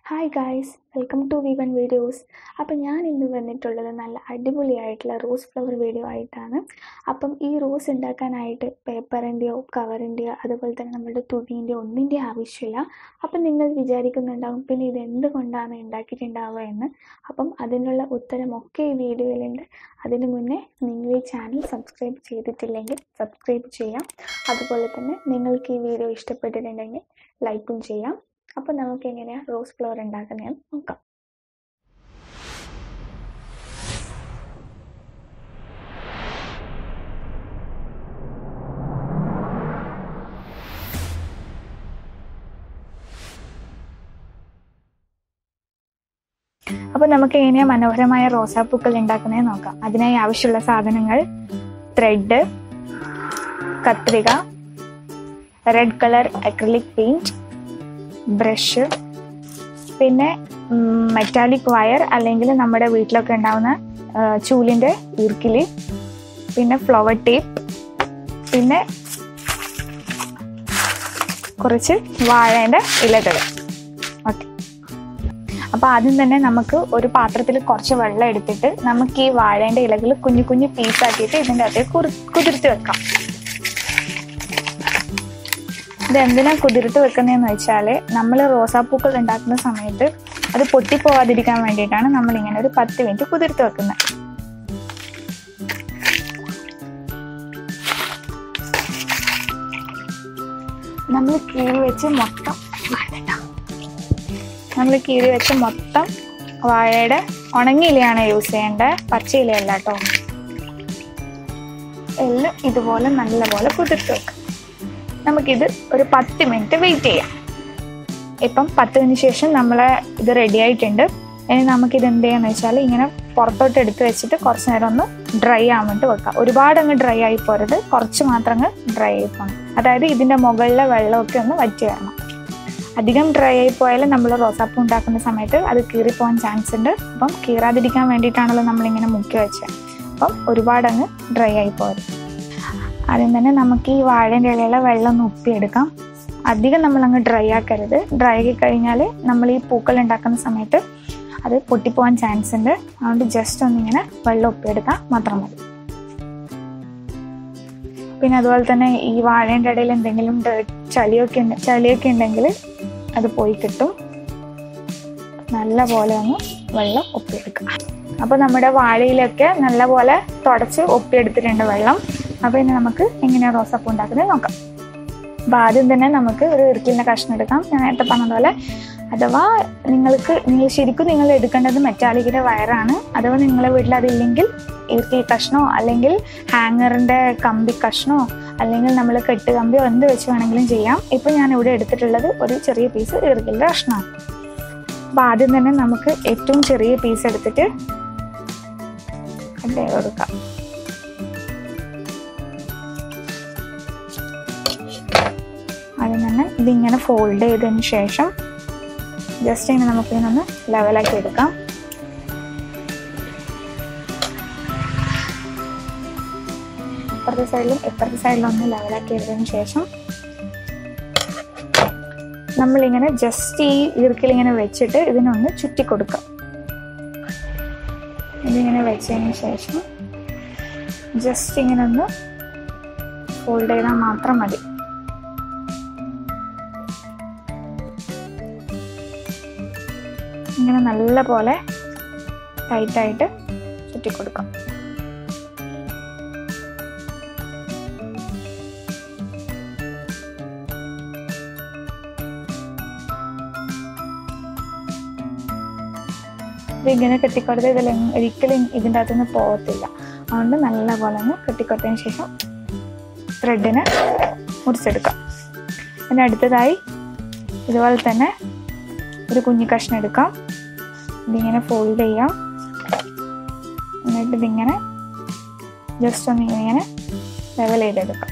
Hi guys, welcome to V1 Videos. അപ്പോൾ ഞാൻ ഇന്ന് വന്നിട്ടുള്ളത് നല്ല അടിപൊളിയായിട്ടുള്ള റോസ് ഫ്ലവർ വീഡിയോ ആയിട്ടാണ്. അപ്പം ഈ റോസ് ഉണ്ടാക്കാനായിട്ട് പേപ്പറിൻ്റെയോ കവറിൻ്റെയോ അതുപോലെ തന്നെ നമ്മുടെ തുണീൻ്റെയോ ഒന്നിൻ്റെ ആവശ്യമില്ല. അപ്പം നിങ്ങൾ വിചാരിക്കുന്നുണ്ടാകും പിന്നെ ഇത് എന്തുകൊണ്ടാണ് ഉണ്ടാക്കിയിട്ടുണ്ടാവുക എന്ന്. അപ്പം അതിനുള്ള ഉത്തരമൊക്കെ ഈ വീഡിയോയിലുണ്ട്. അതിന് മുന്നേ നിങ്ങൾ ഈ ചാനൽ സബ്സ്ക്രൈബ് ചെയ്തിട്ടില്ലെങ്കിൽ സബ്സ്ക്രൈബ് ചെയ്യാം. അതുപോലെ തന്നെ നിങ്ങൾക്ക് ഈ വീഡിയോ ഇഷ്ടപ്പെട്ടിട്ടുണ്ടെങ്കിൽ ലൈക്കും ചെയ്യാം. അപ്പോൾ നമുക്ക് എങ്ങനെയാണ് റോസ് ഫ്ലവർ ഉണ്ടാക്കുന്നതെന്ന് നോക്കാം. അപ്പോൾ നമുക്ക് എങ്ങനെയാണ് മനോഹരമായ റോസാപ്പൂക്കൾ ഉണ്ടാക്കുന്നതെന്ന് നോക്കാം. അതിനായി ആവശ്യമുള്ള സാധനങ്ങൾ: ത്രെഡ്, കത്രിക, red colour acrylic paint, brush, പിന്നെ മെറ്റാലിക് വയർ അല്ലെങ്കിൽ നമ്മുടെ വീട്ടിലൊക്കെ ഉണ്ടാവുന്ന ചൂലിൻ്റെ ഈർക്കിലി, പിന്നെ ഫ്ലവർ ടേപ്പ്, പിന്നെ കുറച്ച് വാഴേൻ്റെ ഇലകൾ. ഓക്കെ, അപ്പോൾ ആദ്യം തന്നെ നമുക്ക് ഒരു പാത്രത്തിൽ കുറച്ച് വെള്ളം എടുത്തിട്ട് നമുക്ക് ഈ വാഴേൻ്റെ ഇലകൾ കുഞ്ഞു കുഞ്ഞു പീസാക്കിയിട്ട് ഇതിൻ്റെ അകത്തേക്ക് കുതിർത്ത് വെക്കാം. ഇതെന്തിനാണ് കുതിർത്ത് വെക്കുന്നതെന്ന് വെച്ചാൽ നമ്മൾ റോസാപ്പൂക്കൾ ഉണ്ടാക്കുന്ന സമയത്ത് അത് പൊട്ടിപ്പോവാതിരിക്കാൻ വേണ്ടിയിട്ടാണ് നമ്മളിങ്ങനെ ഒരു 10 മിനിറ്റ് കുതിർത്ത് വെക്കുന്നത്. നമ്മൾ കീറി വെച്ച് മൊത്തം വാഴയുടെ ഉണങ്ങിയ ഇലയാണ് യൂസ് ചെയ്യേണ്ടത്, പച്ച ഇലയല്ല കേട്ടോ. എല്ലാം ഇതുപോലെ നല്ലപോലെ കുതിർത്ത് വെക്കാം. നമുക്കിത് ഒരു 10 മിനിറ്റ് വെയിറ്റ് ചെയ്യാം. ഇപ്പം 10 ശേഷം നമ്മളെ ഇത് റെഡി ആയിട്ടുണ്ട്. ഇനി നമുക്കിത് എന്ത് ചെയ്യാന്ന് വെച്ചാൽ ഇങ്ങനെ പുറത്തോട്ട് എടുത്ത് വെച്ചിട്ട് കുറച്ച് നേരം ഒന്ന് ഡ്രൈ ആവാൻ വെക്കാം. ഒരുപാട് അങ്ങ് ഡ്രൈ ആയി പോരുത്, കുറച്ച് മാത്രം അങ്ങ് ഡ്രൈ ആയി പോകണം. അതായത് ഇതിൻ്റെ മുകളിലെ വെള്ളമൊക്കെ ഒന്ന് വറ്റി വരണം. അധികം ഡ്രൈ ആയി പോയാൽ നമ്മൾ റോസാപ്പൂ ഉണ്ടാക്കുന്ന സമയത്ത് അത് കീറിപ്പോകാൻ ചാൻസ് ഉണ്ട്. അപ്പം കീറാതിരിക്കാൻ വേണ്ടിയിട്ടാണല്ലോ നമ്മളിങ്ങനെ മുക്കി വെച്ചത്. അപ്പം ഒരുപാട് അങ്ങ് ഡ്രൈ ആയി പോരുത്. ആദ്യം തന്നെ നമുക്ക് ഈ വാഴേൻ്റെ ഇലയിലെ വെള്ളം ഒന്ന് ഉപ്പിയെടുക്കാം. അധികം നമ്മളങ്ങ് ഡ്രൈ ആക്കരുത്. ഡ്രൈ ആക്കി കഴിഞ്ഞാൽ നമ്മൾ ഈ പൂക്കൾ ഉണ്ടാക്കുന്ന സമയത്ത് അത് പൊട്ടിപ്പോകാൻ ചാൻസ് ഉണ്ട്. അതുകൊണ്ട് ജസ്റ്റ് ഒന്നിങ്ങനെ വെള്ളം ഉപ്പിയെടുത്താൽ മാത്രം മതി. പിന്നെ അതുപോലെ തന്നെ ഈ വാഴേൻ്റെ ഇടയിൽ എന്തെങ്കിലും ചളിയൊക്കെ ഉണ്ടെങ്കിൽ അത് പോയി കിട്ടും. നല്ല പോലെ ഒന്ന് വെള്ളം ഒപ്പിയെടുക്കുക. അപ്പോൾ നമ്മുടെ വാഴയിലൊക്കെ നല്ല പോലെ തുടച്ച് ഒപ്പിയെടുത്തിട്ടുണ്ട് വെള്ളം. അപ്പോൾ ഇനി നമുക്ക് എങ്ങനെയാണ് റോസാപ്പൂ ഉണ്ടാക്കുന്നത് നോക്കാം. അപ്പോൾ ആദ്യം തന്നെ നമുക്ക് ഒരു ഈർക്കിലിൻ്റെ കഷ്ണം എടുക്കാം. ഞാൻ നേരത്തെ പറഞ്ഞതുപോലെ, അഥവാ നിങ്ങൾ ശരിക്കും നിങ്ങൾ എടുക്കേണ്ടത് മെറ്റാലിക്കിൻ്റെ വയറാണ്. അഥവാ നിങ്ങളുടെ വീട്ടിൽ അതില്ലെങ്കിൽ ഈർക്കിൽ കഷ്ണമോ അല്ലെങ്കിൽ ഹാങ്ങറിൻ്റെ കമ്പി കഷ്ണമോ അല്ലെങ്കിൽ നമ്മൾ കെട്ട് കമ്പിയോ എന്ത് വെച്ച് വേണമെങ്കിലും ചെയ്യാം. ഇപ്പോൾ ഞാൻ ഇവിടെ എടുത്തിട്ടുള്ളത് ഒരു ചെറിയ പീസ് ഈർക്കിലിൻ്റെ കഷ്ണമാണ്. അപ്പോൾ ആദ്യം തന്നെ നമുക്ക് ഏറ്റവും ചെറിയ പീസ് എടുത്തിട്ട് കട്ട് ചെയ്ത് കൊടുക്കാം. ആദ്യം തന്നെ ഇതിങ്ങനെ ഫോൾഡ് ചെയ്തതിന് ശേഷം ജസ്റ്റ് ഇങ്ങനെ നമുക്കിതിനൊന്ന് ലെവലാക്കി എടുക്കാം. ഇപ്പുറത്തെ സൈഡിലും ഒന്ന് ലെവലാക്കി എടുത്തതിന് ശേഷം നമ്മളിങ്ങനെ ജസ്റ്റ് ഈ ഈർക്കിലിങ്ങനെ വെച്ചിട്ട് ഇതിനൊന്ന് ചുറ്റി കൊടുക്കാം. ഇതിങ്ങനെ വെച്ചതിന് ശേഷം ജസ്റ്റ് ഇങ്ങനെ ഒന്ന് ഫോൾഡ് ചെയ്താൽ മാത്രം മതി. ഇങ്ങനെ നല്ല പോലെ ടൈറ്റായിട്ട് ചുറ്റി കൊടുക്കാം. ഇതിങ്ങനെ കെട്ടിക്കൊടുത്ത് ഒരിക്കലും ഇതിൻ്റെ അകത്തുനിന്ന് പോകത്തില്ല. അതുകൊണ്ട് നല്ല പോലെ ഒന്ന് കെട്ടിക്കൊടുത്തതിന് ശേഷം ത്രെഡിനെ മുറിച്ചെടുക്കാം. പിന്നെ അടുത്തതായി ഇതുപോലെ തന്നെ ഒരു കുഞ്ഞു കഷ്ണം എടുക്കാം. ഇതിങ്ങനെ ഫോൾഡ് ചെയ്യാം. എന്നിട്ട് ഇതിങ്ങനെ ജസ്റ്റ് ഒന്ന് ഇങ്ങനെ ലെവൽ ചെയ്തെടുക്കാം.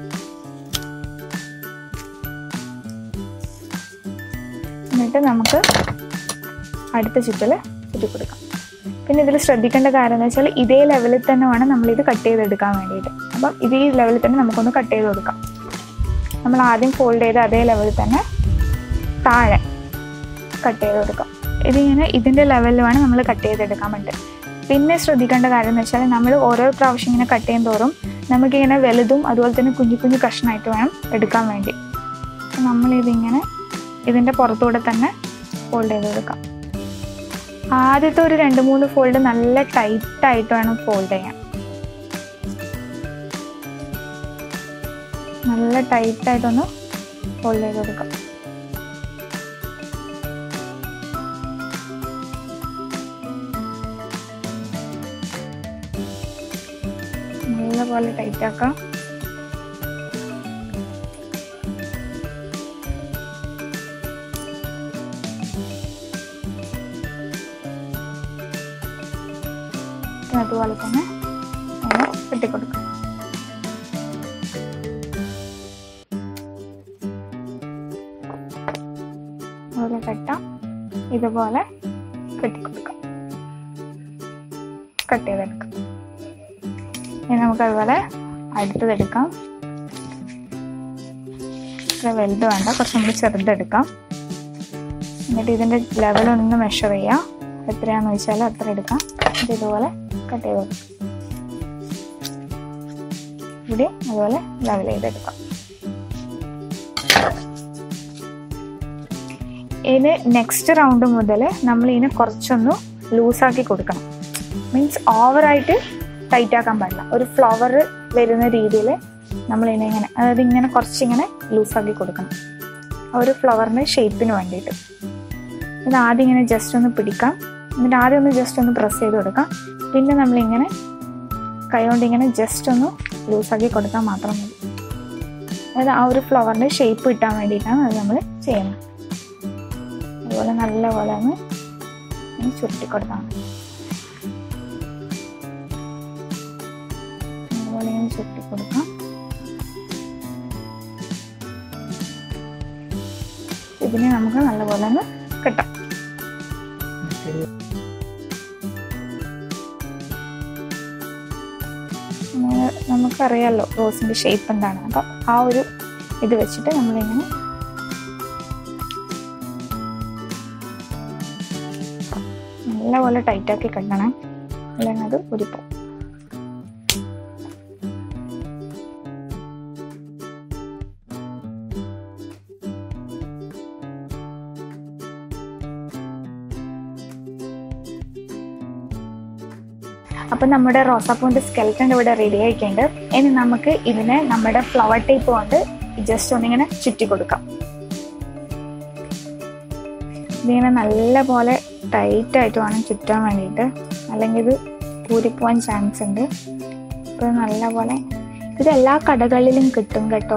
എന്നിട്ട് നമുക്ക് അടുത്ത ചുറ്റിൽ ചുറ്റി കൊടുക്കാം. പിന്നെ ഇതിൽ ശ്രദ്ധിക്കേണ്ട കാര്യം എന്ന് വെച്ചാൽ ഇതേ ലെവലിൽ തന്നെ വേണം നമ്മളിത് കട്ട് ചെയ്തെടുക്കാൻ വേണ്ടിയിട്ട്. അപ്പം ഇതേ ലെവലിൽ തന്നെ നമുക്കൊന്ന് കട്ട് ചെയ്ത് കൊടുക്കാം. നമ്മൾ ആദ്യം ഫോൾഡ് ചെയ്ത് അതേ ലെവലിൽ തന്നെ താഴെ കട്ട് ചെയ്തെടുക്കാം. ഇതിങ്ങനെ ഇതിൻ്റെ ലെവലിൽ വേണം നമ്മൾ കട്ട് ചെയ്തെടുക്കാൻ വേണ്ടി. പിന്നെ ശ്രദ്ധിക്കേണ്ട കാര്യം എന്ന് വെച്ചാൽ നമ്മൾ ഓരോ പ്രാവശ്യം ഇങ്ങനെ കട്ട് ചെയ്യും തോറും നമുക്കിങ്ങനെ വലുതും അതുപോലെ തന്നെ കുഞ്ഞു കുഞ്ഞു കഷ്ണമായിട്ട് വേണം എടുക്കാൻ വേണ്ടി. നമ്മളിതിങ്ങനെ ഇതിൻ്റെ പുറത്തൂടെ തന്നെ ഫോൾഡ് ചെയ്തെടുക്കാം. ആദ്യത്തെ ഒരു 2-3 ഫോൾഡ് നല്ല ടൈറ്റായിട്ട് വേണം ഫോൾഡ് ചെയ്യാൻ. നല്ല ടൈറ്റായിട്ടൊന്ന് ഫോൾഡ് ചെയ്തെടുക്കാം. നല്ലപോലെ ടൈറ്റാക്കാം. അതുപോലെ തന്നെ കെട്ടിക്കൊടുക്കാം. അതുപോലെ കെട്ടാം. ഇതുപോലെ കെട്ടിക്കൊടുക്കാം. കട്ട് ചെയ്തെടുക്കാം. ഇനി നമുക്ക് അതുപോലെ അടുത്തതെടുക്കാം. ഇത്ര വലുത് വേണ്ട, കുറച്ചും കൂടി ചെറുതെടുക്കാം. എന്നിട്ട് ഇതിൻ്റെ ലെവലൊന്ന് മെഷർ ചെയ്യാം. എത്രയാണെന്ന് വെച്ചാൽ അത്ര എടുക്കാം. ഇതുപോലെ കട്ട് ചെയ്ത് കൊടുക്കാം. ഇവിടെ അതുപോലെ ലെവൽ ചെയ്തെടുക്കാം. ഇനി നെക്സ്റ്റ് റൗണ്ട് മുതൽ നമ്മൾ ഇതിനെ കുറച്ചൊന്ന് ലൂസാക്കി കൊടുക്കണം. മീൻസ് ഓവറായിട്ട് ടൈറ്റ് ആക്കാൻ പാടില്ല. ഒരു ഫ്ലവർ വരുന്ന രീതിയിൽ നമ്മളിതിനെ ഇങ്ങനെ, അതായത് ഇങ്ങനെ കുറച്ചിങ്ങനെ ലൂസാക്കി കൊടുക്കണം. ഒരു ഫ്ലവറിൻ്റെ ഷേപ്പിന് വേണ്ടിയിട്ട്. ഇത് ആദ്യം ഇങ്ങനെ ജസ്റ്റ് ഒന്ന് പിടിക്കാം. എന്നിട്ട് ആദ്യം ഒന്ന് ജസ്റ്റ് ഒന്ന് പ്രസ് ചെയ്ത് കൊടുക്കാം. പിന്നെ നമ്മളിങ്ങനെ കൈ കൊണ്ട് ഇങ്ങനെ ജസ്റ്റ് ഒന്ന് ലൂസാക്കി കൊടുക്കാൻ മാത്രം മതി. അതായത് ആ ഒരു ഫ്ലവറിൻ്റെ ഷേപ്പ് കിട്ടാൻ വേണ്ടിയിട്ടാണ് അത് നമ്മൾ ചെയ്യുന്നത്. അതുപോലെ നല്ലപോലെ ഒന്ന് ചുരുട്ടി കൊടുത്താൽ മതി. അതുപോലെ ഇങ്ങനെ ചുരുട്ടി കൊടുക്കാം. ഇതിനെ നമുക്ക് നല്ലപോലെ ഒന്ന് കിട്ടാം. നമുക്കറിയാമല്ലോ റോസിൻ്റെ ഷേപ്പ് എന്താണ്. അപ്പം ആ ഒരു ഇത് വെച്ചിട്ട് നമ്മളിങ്ങനെ നല്ലപോലെ ടൈറ്റാക്കി കെട്ടണം, അല്ലെങ്കിൽ അത് ഉരിപ്പോവും. അപ്പം നമ്മുടെ റോസാപ്പൂവിൻ്റെ സ്കെൽറ്റൻ ഇവിടെ റെഡി ആയിട്ടുണ്ട്. ഇനി നമുക്ക് ഇതിനെ നമ്മുടെ ഫ്ലവർ ടേപ്പ് കൊണ്ട് ജസ്റ്റ് ഒന്നിങ്ങനെ ചുറ്റി കൊടുക്കാം. ഇതിങ്ങനെ നല്ലപോലെ ടൈറ്റായിട്ട് വേണം ചുറ്റാൻ വേണ്ടിയിട്ട്, അല്ലെങ്കിൽ ഇത് ഊരിപ്പോവാൻ ചാൻസ് ഉണ്ട്. അപ്പോൾ നല്ലപോലെ ഇത് എല്ലാ കടകളിലും കിട്ടും കേട്ടോ.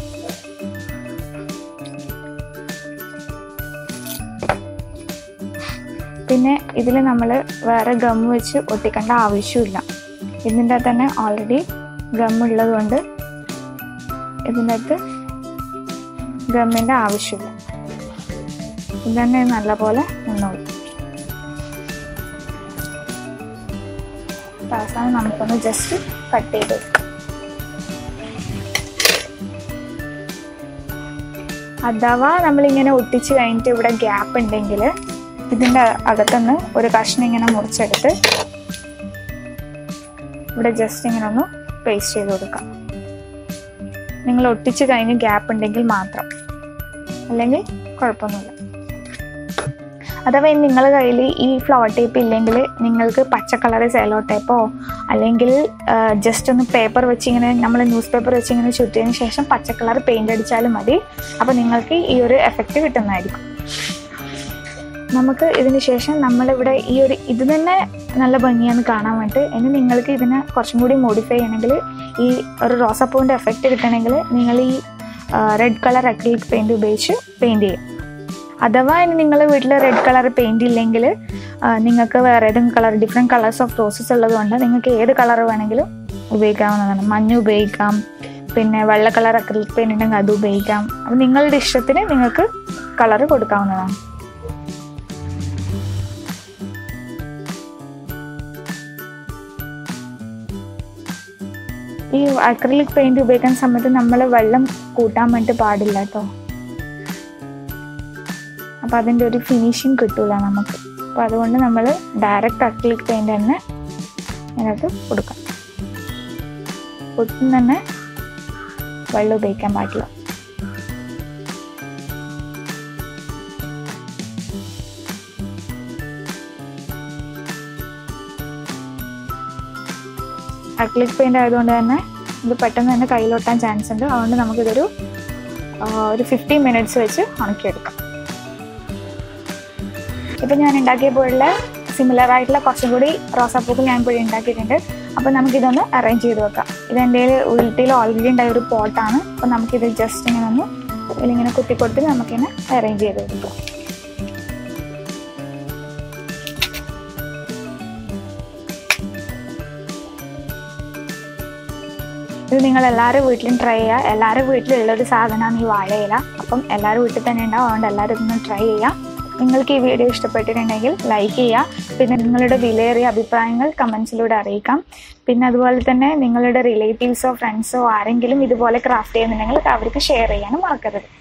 പിന്നെ ഇതിൽ നമ്മൾ വേറെ ഗം വെച്ച് ഒട്ടിക്കേണ്ട ആവശ്യമില്ല. ഇതിൻ്റെ തന്നെ ഓൾറെഡി ഗമ്മുള്ളത് കൊണ്ട് ഇതിൻ്റെ അകത്ത് ഗമ്മിൻ്റെ ആവശ്യമില്ല. ഇത് തന്നെ നല്ലപോലെ നിന്നോളും. അവസാനം നമുക്കൊന്ന് ജസ്റ്റ് കട്ട് ചെയ്ത് വെക്കാം. അഥവാ നമ്മളിങ്ങനെ ഒട്ടിച്ച് കഴിഞ്ഞിട്ട് ഇവിടെ ഗ്യാപ്പ് ഉണ്ടെങ്കിൽ ഇതിൻ്റെ അകത്തുനിന്ന് ഒരു കഷ്ണം ഇങ്ങനെ മുറിച്ചെടുത്ത് ഇവിടെ ജസ്റ്റ് ഇങ്ങനെ ഒന്ന് പേസ്റ്റ് ചെയ്ത് കൊടുക്കാം. നിങ്ങൾ ഒട്ടിച്ച് കഴിഞ്ഞ് ഗ്യാപ്പ് ഉണ്ടെങ്കിൽ മാത്രം, അല്ലെങ്കിൽ കുഴപ്പമൊന്നുമില്ല. അഥവാ നിങ്ങളുടെ കയ്യിൽ ഈ ഫ്ലവർ ടേപ്പ് ഇല്ലെങ്കിൽ നിങ്ങൾക്ക് പച്ച കളർ സെലോ ടേപ്പോ അല്ലെങ്കിൽ ജസ്റ്റ് ഒന്ന് പേപ്പർ വെച്ച് ഇങ്ങനെ നമ്മൾ ന്യൂസ് പേപ്പർ വെച്ച് ഇങ്ങനെ ചുറ്റിയതിന് ശേഷം പച്ച കളർ പെയിൻ്റ് അടിച്ചാലും മതി. അപ്പോൾ നിങ്ങൾക്ക് ഈ ഒരു എഫക്റ്റ് കിട്ടുന്നതായിരിക്കും. നമുക്ക് ഇതിന് ശേഷം നമ്മളിവിടെ ഈ ഒരു ഇത് തന്നെ നല്ല ഭംഗിയാണ് കാണാൻ വേണ്ടിയിട്ട്. ഇനി നിങ്ങൾക്ക് ഇതിനെ കുറച്ചും കൂടി മോഡിഫൈ ചെയ്യണമെങ്കിൽ, ഈ ഒരു റോസാപ്പൂവിൻ്റെ എഫക്റ്റ് കിട്ടണമെങ്കിൽ നിങ്ങൾ ഈ റെഡ് കളർ അക്രിലിക് പെയിൻറ് ഉപയോഗിച്ച് പെയിൻറ് ചെയ്യും. അഥവാ ഇനി നിങ്ങൾ വീട്ടിൽ റെഡ് കളർ പെയിൻറ് ഇല്ലെങ്കിൽ നിങ്ങൾക്ക് വേറെ ഏതെങ്കിലും colour, different colours of roses ഉള്ളതുകൊണ്ട് നിങ്ങൾക്ക് ഏത് കളർ വേണമെങ്കിലും ഉപയോഗിക്കാവുന്നതാണ്. മഞ്ഞ ഉപയോഗിക്കാം, പിന്നെ വെള്ള കളർ അക്രിലിക് പെയിൻറ് ഉണ്ടെങ്കിൽ അത് ഉപയോഗിക്കാം. അപ്പോൾ നിങ്ങളുടെ ഇഷ്ടത്തിന് നിങ്ങൾക്ക് കളർ കൊടുക്കാവുന്നതാണ്. ഈ അക്രിലിക് പെയിൻറ് ഉപയോഗിക്കുന്ന സമയത്ത് നമ്മൾ വെള്ളം കൂട്ടാൻ വേണ്ടി പാടില്ല കേട്ടോ. അപ്പോൾ അതിൻ്റെ ഒരു ഫിനിഷിങ് കിട്ടില്ല നമുക്ക്. അപ്പോൾ അതുകൊണ്ട് നമ്മൾ ഡയറക്റ്റ് അക്രിലിക് പെയിൻറ് തന്നെ അതിനകത്ത് കൊടുക്കാം. ഒട്ടും തന്നെ വെള്ളം ഉപയോഗിക്കാൻ പാടില്ല. അക്രിലിക് പെയിൻ്റ് ആയതുകൊണ്ട് തന്നെ ഇത് പെട്ടെന്ന് തന്നെ കയ്യിലൊട്ടാൻ ചാൻസ് ഉണ്ട്. അതുകൊണ്ട് നമുക്കിതൊരു 15 മിനിറ്റ്സ് വെച്ച് ഉണക്കിയെടുക്കാം. ഇപ്പം ഞാൻ ഉണ്ടാക്കിയപ്പോഴുള്ള സിമിലർ ആയിട്ടുള്ള കുറച്ചും കൂടി റോസാപ്പൂക്കൾ ഞാൻ ഇപ്പോൾ ഉണ്ടാക്കിയിട്ടുണ്ട്. അപ്പോൾ നമുക്കിതൊന്ന് അറേഞ്ച് ചെയ്ത് വെക്കാം. ഇതെൻ്റെ വീട്ടിൽ ഓൾറെഡി ഉണ്ടായ ഒരു പോട്ടാണ്. അപ്പോൾ നമുക്കിത് ജസ്റ്റ് ഇങ്ങനെ ഒന്ന് ഇതിലിങ്ങനെ കുത്തിക്കൊടുത്ത് നമുക്കിങ്ങനെ അറേഞ്ച് ചെയ്ത് കൊടുക്കാം. ഇത് നിങ്ങൾ എല്ലാവരും വീട്ടിലും ട്രൈ ചെയ്യുക. എല്ലാവരും വീട്ടിലുള്ളൊരു സാധനമാണ് ഈ വാഴയില. അപ്പം എല്ലാവരും വീട്ടിൽ തന്നെ ഉണ്ടാവും. അതുകൊണ്ട് എല്ലാവരും ഇതൊന്ന് ട്രൈ ചെയ്യുക. നിങ്ങൾക്ക് ഈ വീഡിയോ ഇഷ്ടപ്പെട്ടിട്ടുണ്ടെങ്കിൽ ലൈക്ക് ചെയ്യുക. പിന്നെ നിങ്ങളുടെ വിലയേറിയ അഭിപ്രായങ്ങൾ കമൻസിലൂടെ അറിയിക്കാം. പിന്നെ അതുപോലെ തന്നെ നിങ്ങളുടെ റിലേറ്റീവ്സോ ഫ്രണ്ട്സോ ആരെങ്കിലും ഇതുപോലെ ക്രാഫ്റ്റ് ചെയ്യുന്നുണ്ടെങ്കിൽ അവർക്ക് ഷെയർ ചെയ്യാനും മറക്കരുത്.